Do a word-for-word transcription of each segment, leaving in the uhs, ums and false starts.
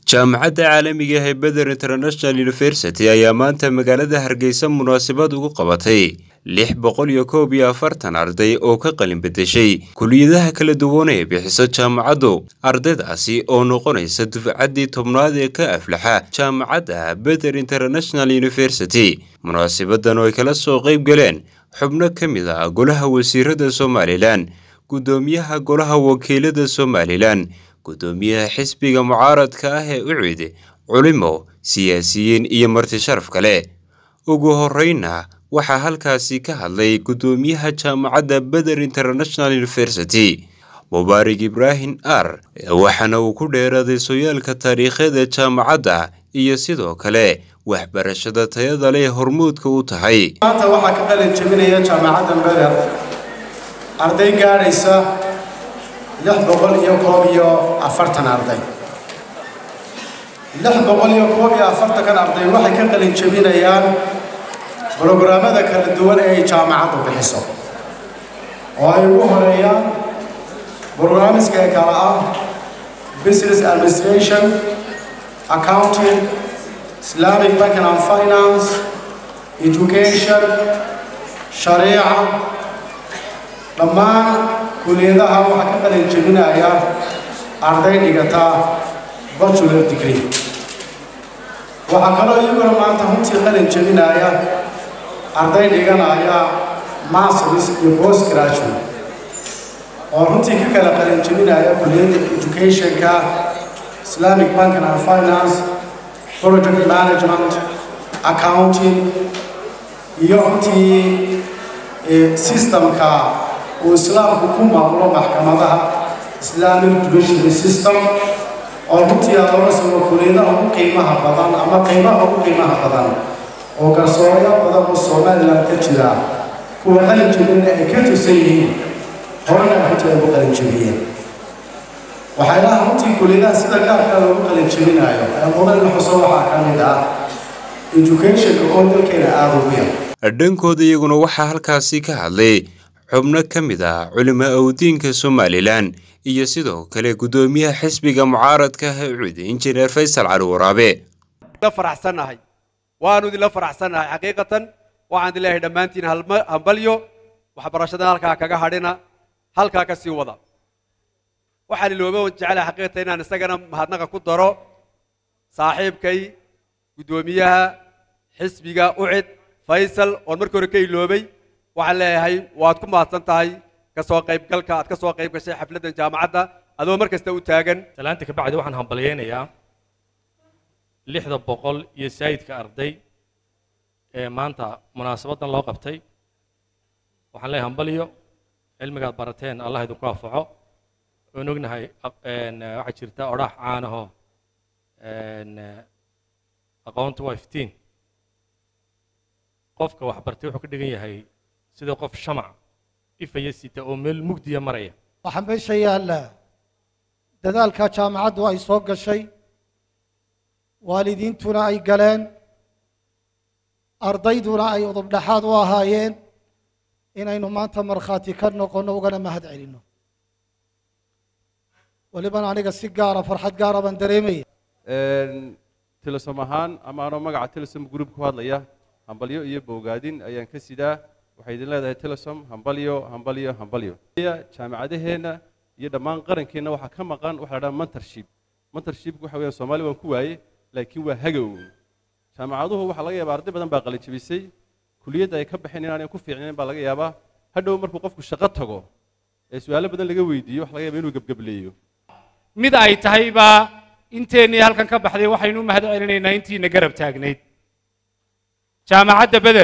jaamacadda caalamiga ah ee Badr International University ayaa maanta magaalada Hargeysa munaasabad ugu qabatay lix boqol iyo koob iyo afartan arday oo ka qalin bedeshay kulliyadaha kala duwan ee bixiso jaamacaddu. Ardaydaasi oo noqonaysa dufcaddii tobnaad ee ka aflaxa jaamacadda Badr International University. Munaasabadan oo ay kala soo qayb galeen xubno ka mid ah golaha wasiirada Somaliland, gudoomiyaha golaha wakiilada Somaliland, gudoomiyaha xisbiga mucaaradka ah ee U C D, culimo, siyaasiyiin iyo marti sharaf kale. Ugu horreynna waxaa halkaasi ka hadlay gudoomiyaha jaamacadda Badr International University, Mubaarak Ibrahim Ar, waxaana uu ku dheeraaday sooyaalka taariikhda jaamacadda iyo sidoo kale waxbarashada tayada leh hormuudka u tahay. Maanta waxaa ka qalin jabinaya jaamacadda Badr arday gaaraysa lix boqol iyo koob iyo afartan arday. lix boqol iyo koob iyo afartan kan arday waxay ka qalin jabinayaan programmada kala duwan ee jaamacaddu bixiso. oo ay ugu horeeyaan barnaamijka kala ah Business Administration, Accounting, Islamic Banking and Finance, Education, Sharia. dhammaan kulliyadaha waxaa ka qalin jabinaya arday dhigata bachelor degree. waxaa kaloo iyaguna maanta runtii qalin jabinaya arday dhiganaya masters iyo postgraduate oo runtii ka kala qalin jabinaya kulliyadda educationka, Islamic Banking and Finance, Project Management, Accounting iyo runtii systemka uu islaamku ku maamulo maxkamadaha Islamic Judicial System oo runtii looga soo kuleedaha ugu qiimaha badan ama qiimaha ugu qiimaha badan oo garsoorayaal badan oo Soomaaliland ka jira kuwa qalin jabinaya ay ka tirsan yihiin horena runtii ugu qalin jabiyeen. waxayna runtii kuleedaha sida gaarka loogu qalin jabinayo ee mudan xuso waxaa ka mid ah education oo dalkeena aad ugu yar. dhankooda iyaguna waxaa halkaasi ka hadlay xubno ka mid ah culimo awdiinka Somaliland iyo sidoo kale gudoomiyaha xisbiga mucaaradka ah ee U C D Engineer Faysal Cali Waraabe. la faraxsanahay waanu idin la faraxsanahay xaqiiqatan waxaan ilaahay dhamaantiin hambalyo waxbarashada halka kaga hadhina halka ka sii wada. waxaan iloobo jecelahay xaqiiqatan inaan isagana mahadnaqa ku daro saaxiibkay gudoomiyaha xisbiga U C D Faysal oo markii hore ka iloobay. waxaan leeyahay waad ku mahadsan tahay ka soo qayb galka aad ka soo qayb gashay xafladan jaamacadda adoo markasta u taagan. salaanta ka bacdi waxaan hambalyeeynaya lixda boqol iyo saayidka arday ee maanta munaasabadan loo qabtay. waxaan leeyahay hambalyo cilmiga barateen Allah idinku anfaco. oo ognahay een waxa jirta orax caanaho een aqoontu waa iftiin. qofka wax bartay wuxuu ka dhigan yahay sida qof shamac ifaya sita oo meel mugdiya maraya. waxaan meesha yaalla dadaalka jaamacaddu ay soo gashay, waalidiintuna ay galeen, ardayduna ay udub dhaxaad u ahaayeen inaynu maanta markhaati ka noqono ugana mahad celinno. walibana aniga si gaara farxad gaara baan dareemaya. telesom ahaan ama anoo magaca telesom group ku hadlaya hambalyo iyo boogaadin ayaan ka sidaa. waxay idin leedahay telesom hambalyo hambalyo hambalyo. jaamacadaheena iyo dhammaan qarankeena waxaa ka maqan waxa la dhahaa mentorship. mentorship waxa weeye Soomaali waan ku waayay laakiin waa hagow. jaamacaduhu waxa laga yaabaa arday badan baa qalin jabisay kulliyadda ay ka baxeen inaanay ku fiicnayn baa laga yaabaa hadhow markuu qofku shaqo tago ee su'aalo badan laga weydiiyo waxa laga yaabaa inuu gabgableeyo. mid ay tahay ba inteennii halkan ka baxday waxaynu mahad celinaynaa intiina garab taagnayd jaamacadda Badr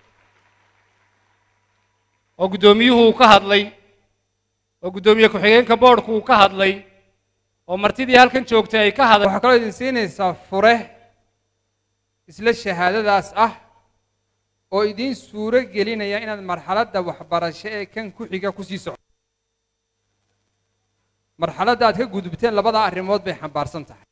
oo gudoomiyuhu ka hadlay oo gudoomiye ku xigeenka boardku ka hadlay oo martidii halkan joogtay ay ka hadlay. waxa kale idin siinaysaa fure isla shahaadadaas ah oo idin suuro gelinaya inaad marxaladda waxbarasho ee kan ku xiga ku sii socdo. marxaladda aad ka gudubteen labada arrimood bay xambaarsan tahay.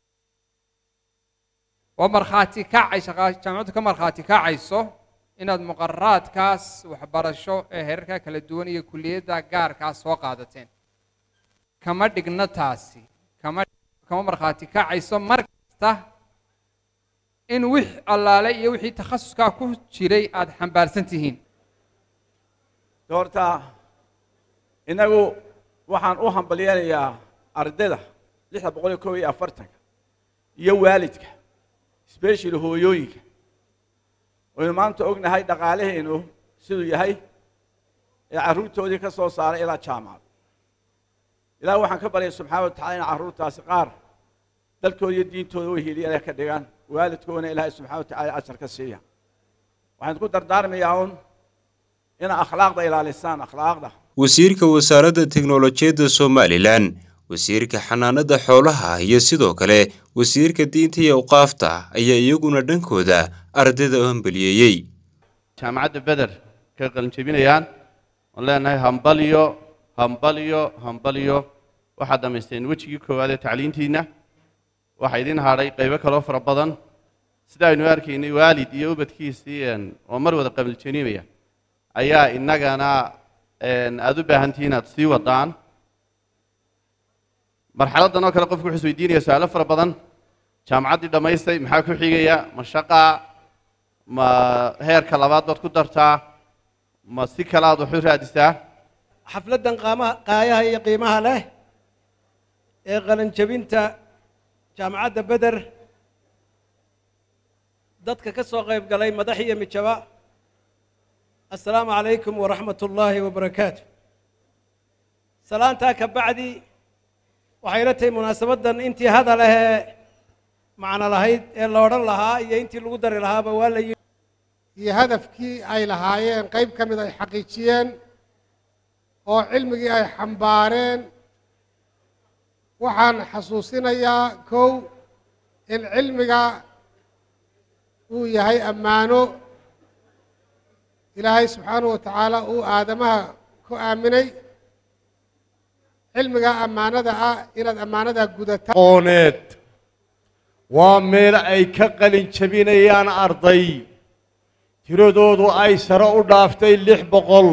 waa markhaati kacay jaamacaddu ka markhaati kacayso inaad muqarraraadkaas waxbarasho ee heerarka kala duwan iyo kulliyadda gaarkaas soo qaadateen. kama dhigna taasi kama kama markhaati kacayso mar kasta in wix allaale iyo wixii takhasuskaa ku jiray aad xambaarsan tihiin doorta inagu waxaan u hambalyeelayaa ardayda lix boqol iyo kow iyo afartan iyo waalidka special hooyooyinka oo maanta ognahay dhaqaalaheenu sidoo yahay ee caruurtoodii ka soo saaray ilaa jaamacad ilaa waxaan ka baryay subxaanahu wa ta'ala in caruurtaasi qaar dalkooda iyo diintooda u heliya ka dhigaan waalidkoona ilaahay subxaanahu wa ta'ala ajar ka siiya waxaan ku dardaarmayaa un in akhlaaqda ilaalisaan akhlaaqda wasiirka wasaaradda tiknoolajiyadda Somaliland wasiirka xanaanada xoolaha iyo sidoo kale wasiirka diinta iyo awqaafta ayaa iyaguna dhankooda ardayda u hambalyeeyay jaamacadda Beder ka qalin jabinayaan oo leenahay hambaliyo hambaliyo hambaliyo waxa dhameysteen wajigii koowaad ee tacliintiina waxa idin haaray qaybo kale oo fara badan sida aynu arkaynay waalid iyo ubadkiisii oo mar wada qabil janiimaya ayaa inagana aad u baahan tihiin aad sii wadaan marxaladan oo kale qofku wuxuu isweydiinaya su'aalo fara badan jaamacaddii dhamaystay maxaa ku xigaya ma shaqa ma heerka labaad baad ku dartaa ma si kale aad wax u raadisaa xafladan qaamaha qaayaha iyo qiimaha leh ee qalin jabinta jaamacadda Beder dadka ka soo qayb galay madax iyo mijaba السلام عليكم ورحمة الله وبركاته سلامتك بعدي وحيرتي مناسبة أنت هذا لها معنا لهيد اللورن لها يا أنت القدر لها بولا هي هدف كي أي لهاين قيب كم إذا حقيقيين أو علمي أي حمبارين وحن حسوسنا يا كو العلم جا ويهي أمانو إلهي سبحانه وتعالى هو آدمها كو آمني علمك أمانة دا إلى أمانة دا قدتا قونت وميل أي كقل شبينيان أرضي تردودو أي سرعو دافتي اللح بقل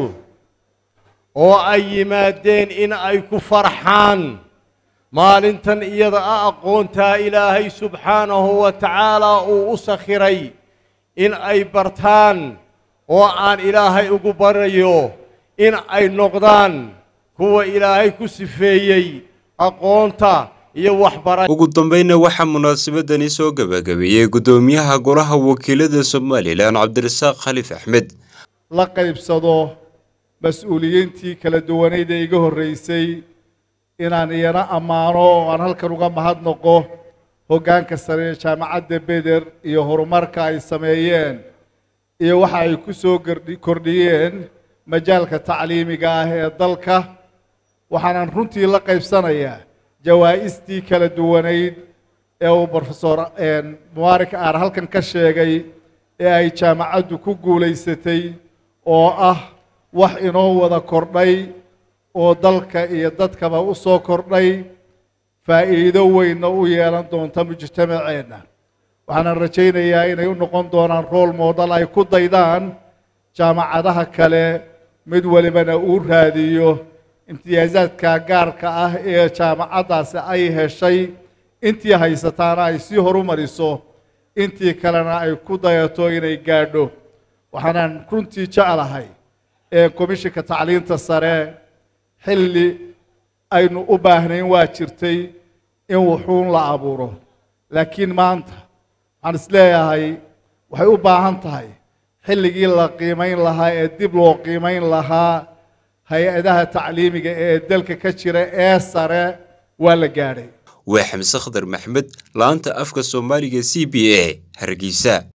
وأي مادين إن أي كفرحان مالنتن إيضا أقونتا إلهي سبحانه وتعالى وأسخري إن أي برتان وأن إلهي أقبريو إن أي نقدان هو إلهي كسفيي أقونتا يوحبرا ugu dambeynna waxa munaasabadani soo gabagabeeyay gudoomiyaha golaha wakiilada Somaliland Cabdirasaaq Khaliif Axmed la qaybsado mas'uuliyiintii kala duwaneed ee iga horeysay inaan iyana amaano aan halkan uga mahadnaqo hoggaanka sare ee jaamacadda Beder iyo horumarka ay sameeyeen iyo waxa ay ku soo kordhiyeen majaalka tacliimiga ah ee dalka waxaan runtii la qaybsanayaa jawaa'istii kala duwaneed ee uu professor Mubarak Aar halkan ka sheegay ee ay jaamacaddu ku guuleysatay oo ah wax inoo wada kordhay oo dalka iyo dadkaba u soo kordhay faa'iido weyn u yeelan doonta mujtamaceena waxaan rajaynayaa inay u noqon doonaan role model ay ku daydaan jaamacadaha kale mid walibana uu raadiyo imtiyaazaadka gaarka ah ee jaamacadaasi ay heshay intii haysataana ay sii horumariso intii kalena ay ku dayato inay gaadho waxaan runtii jecelahay ee komishinka tacliinta sare xilli aynu u baahnayn waa jirtay in wuxuun la abuuro laakiin maanta waxaan isleeyahay waxay u baahan tahay xilligii la qiimayn lahaa ee dib loo qiimayn lahaa hay-adaha tacliimiga ee dalka ka jira ee sare waa la gaadhay waa Xamse Khadar Maxmed laanta afka Soomaaliga C B A Hargeysa